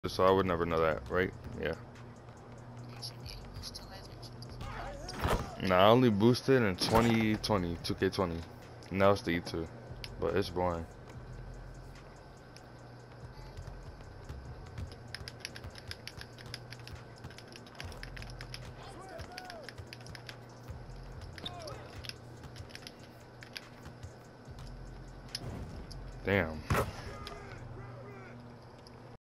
So I would never know that, right? Yeah. Nah, I only boosted in 2020, 2K20. Now it's the E2, but it's boring. Damn.